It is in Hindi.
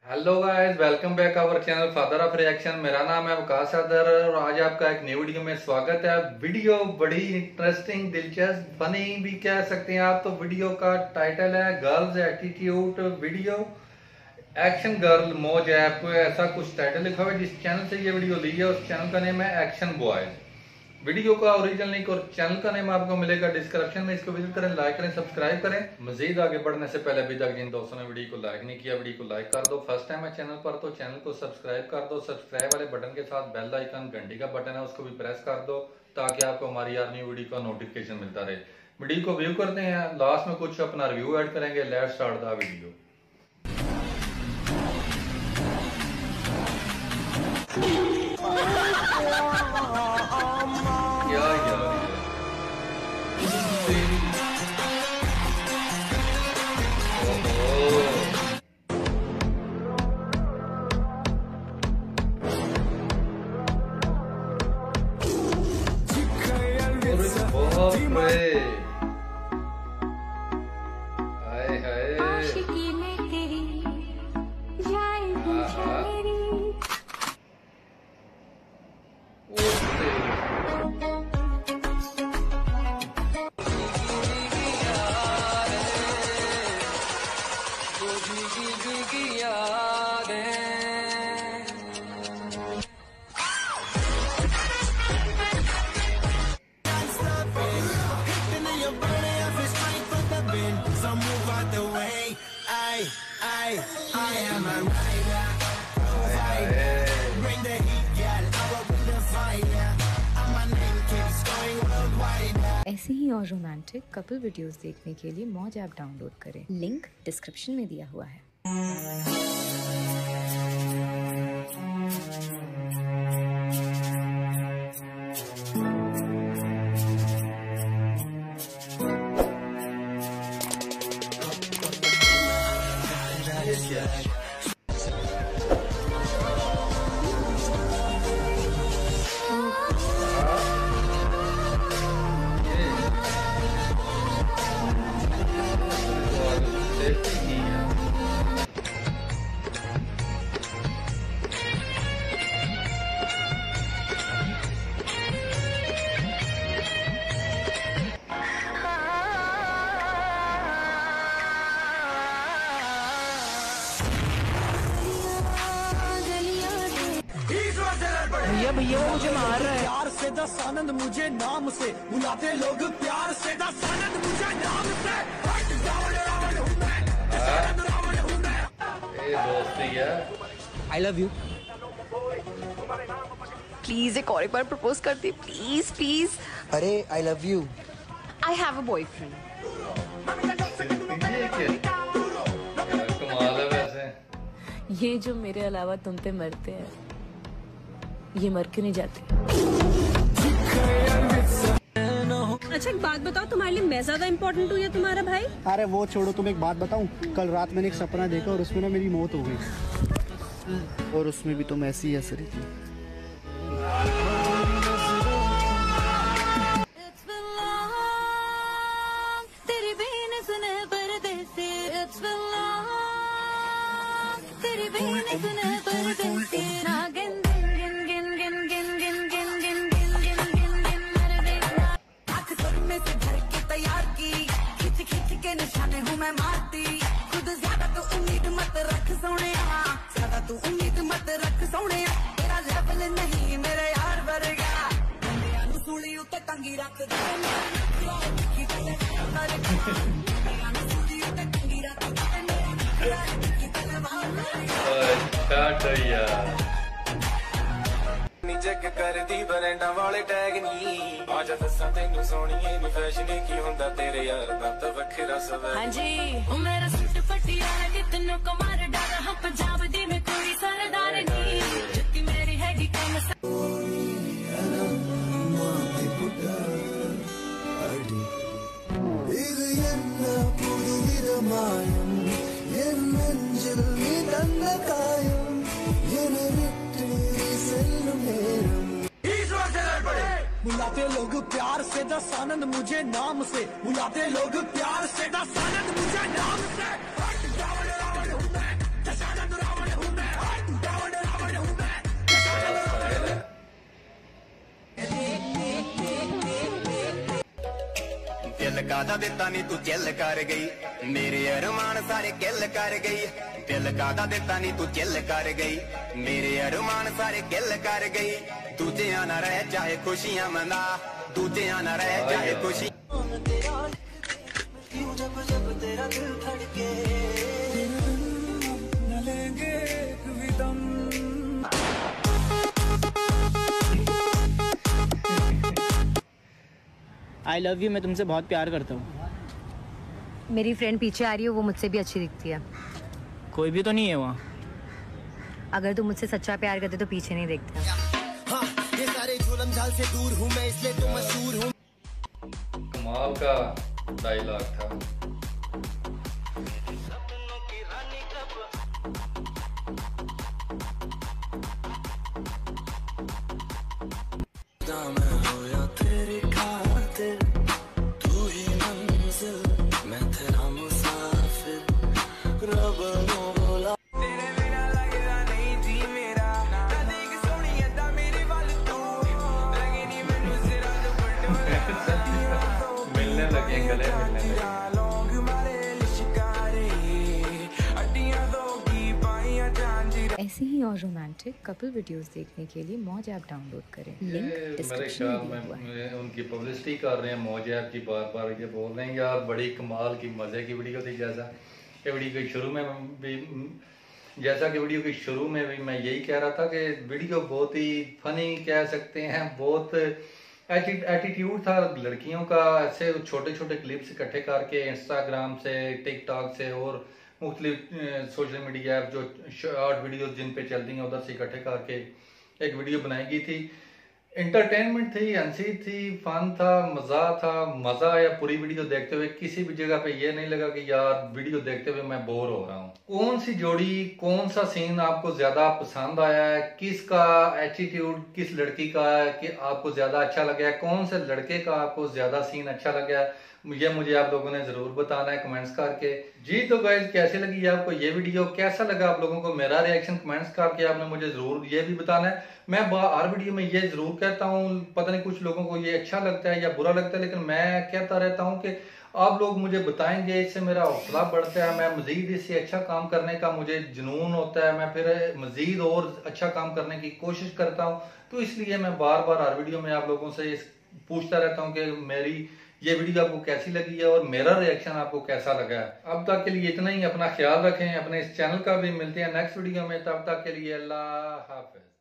Hello guys, welcome back our channel father of reaction. मेरा नाम है वकास सदर और आज आपका एक न्यू वीडियो में स्वागत है। वीडियो बड़ी इंटरेस्टिंग, दिलचस्प, फनी भी कह सकते हैं आप। तो वीडियो का टाइटल है girls attitude video action girl Moj app, ऐसा कुछ टाइटल लिखा हुआ है। जिस चैनल से ये वीडियो ली है उस चैनल का नेम है एक्शन बॉयज। वीडियो का ओरिजिनल लिंक और चैनल का नेम आपको मिलेगा डिस्क्रिप्शन में। इसको विजिट करें, लाइक करें, सब्सक्राइब करें। मजीद आगे बढ़ने से पहले अभी तक जिन दोस्तों ने वीडियो को लाइक नहीं किया, वीडियो को लाइक कर दो। फर्स्ट टाइम है चैनल पर तो चैनल को सब्सक्राइब कर दो। सब्सक्राइब वाले बटन के साथ बेल आइकन घंटी का बटन है उसको भी प्रेस कर दो ताकि आपको हमारी हर न्यू वीडियो का नोटिफिकेशन मिलता रहे। वीडियो को व्यू करते हैं, लास्ट में कुछ अपना रिव्यू ऐड करेंगे। Let's start the video. ऐसे ही और रोमांटिक कपल वीडियोस देखने के लिए मौज ऐप डाउनलोड करें। लिंक डिस्क्रिप्शन में दिया हुआ है। भैया वो मुझे मार रहा है। प्यार से दस आनंद मुझे नाम से बुलाते लोग, प्यार से दस आनंद मुझे नाम से। दोस्ती है। आई लव यू। प्लीज एक बार प्रपोज कर दी, प्लीज प्लीज। अरे I love you. I have a boyfriend. कमाल है वैसे। ये जो मेरे अलावा तुम पे मरते हैं, ये मर क्यों नहीं जाते? अच्छा एक बात बताओ, तुम्हारे लिए मैं ज्यादा इम्पोर्टेंट हूँ या तुम्हारा भाई? अरे वो छोड़ो, तुम एक बात बताऊं, कल रात मैंने एक सपना देखा और उसमें ना मेरी मौत हो गई और उसमें भी तुम ऐसी हंस रही थी। निशाने हूँ मैं मारती खुद, ज्यादा तू उम्मीद मत रख सोने, ज्यादा तू उम्मीद मत रख सोने। तेरा लेवल नहीं मेरे यार वर्गा, सूली उत्ते टंगी रख दे। चेक कर दी बरंडा वाले टैग नी, आजा दसा तेनू सोनिए नी फैशन की हुंदा तेरे यार दा तो वखरा सवा। हां जी ओ मेरा सूट पटियाला कितनों को मार डाला, हम पंजाब दी में कोई सरदार नी, जुत्ती मेरी हैगी कम बुलाते लोग प्यार से दस आनंद मुझे नाम से, बुलाते लोग प्यार से दस आनंद मुझे नाम से। कादा दिता नी तू चिल कर गई, मेरे अरमान सारे किल कर गई। दिल कादा दिता नी तू चिल कर गई, मेरे अरमान सारे किल कर गई। दूजिया ना रह चाहे खुशियां मना, दूजिया ना रह चाहे खुशी। जब जब तेरा दिल धड़के न लेंगे कभी दम। आई लव यू, मैं तुमसे बहुत प्यार करता हूँ। मेरी फ्रेंड पीछे आ रही है, वो मुझसे भी अच्छी दिखती है। कोई भी तो नहीं है वहाँ। अगर तुम मुझसे सच्चा प्यार करते तो पीछे नहीं देखते। हाँ, ये सारे झोलम झाल से दूर हूँ मैं, इसलिए तो मशहूर हूँ। कमाल का डायलॉग था। मिलने लगे, गले मिलने लगे। ऐसे ही और रोमांटिक कपल वीडियोस देखने के लिए मौज ऐप डाउनलोड करें। लिंक डिस्क्रिप्शन में दिया हुआ है। उनकी पब्लिसिटी कर रहे हैं मौज ऐप की, बार बार ये बोल रहे हैं यार बड़ी कमाल की मजे की वीडियो थी। जैसा कि वीडियो के शुरू में भी मैं यही कह रहा था कि वीडियो बहुत ही फनी कह सकते हैं, बहुत एटीट्यूड था लड़कियों का। ऐसे छोटे छोटे क्लिप्स इकट्ठे करके इंस्टाग्राम से, टिकटॉक से और मुख्तलिफ सोशल मीडिया ऐप जो शॉर्ट वीडियो जिन पे चलती हैं उधर से इकट्ठे करके एक वीडियो बनाई गई थी। एंटरटेनमेंट थी, हंसी थी, फन था, मजा आया पूरी वीडियो देखते हुए। किसी भी जगह पे ये नहीं लगा कि यार वीडियो देखते हुए मैं बोर हो रहा हूँ। कौन सी जोड़ी, कौन सा सीन आपको ज्यादा पसंद आया है, किसका एटीट्यूड, किस लड़की का कि आपको ज्यादा अच्छा लगा है, कौन से लड़के का आपको ज्यादा सीन अच्छा लगा है, ये मुझे आप लोगों ने जरूर बताना है कमेंट्स करके। जी तो गाइस, कैसे लगी आपको ये वीडियो, कैसा लगा आप लोगों को मेरा रिएक्शन, कमेंट्स करके आपने मुझे जरूर ये भी बताना है। मैं हर वीडियो में ये जरूर कहता हूँ, पता नहीं कुछ लोगों को ये अच्छा लगता है या बुरा लगता है, लेकिन मैं कहता रहता हूँ कि आप लोग मुझे बताएंगे, इससे मेरा हौसला बढ़ता है। मैं मजीद इससे अच्छा काम करने का मुझे जुनून होता है, मैं फिर मजीद और अच्छा काम करने की कोशिश करता हूँ। तो इसलिए मैं बार बार हर वीडियो में आप लोगों से पूछता रहता हूँ कि मेरी ये वीडियो आपको कैसी लगी है और मेरा रिएक्शन आपको कैसा लगा है। अब तक के लिए इतना ही। अपना ख्याल रखें, अपने इस चैनल का भी। मिलते हैं नेक्स्ट वीडियो में, तब तक के लिए अल्लाह हाफिज।